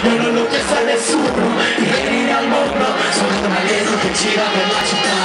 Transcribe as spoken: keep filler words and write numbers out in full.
io non l'ho chiesto a nessuno di venire al mondo, sono un alieno che gira per la città.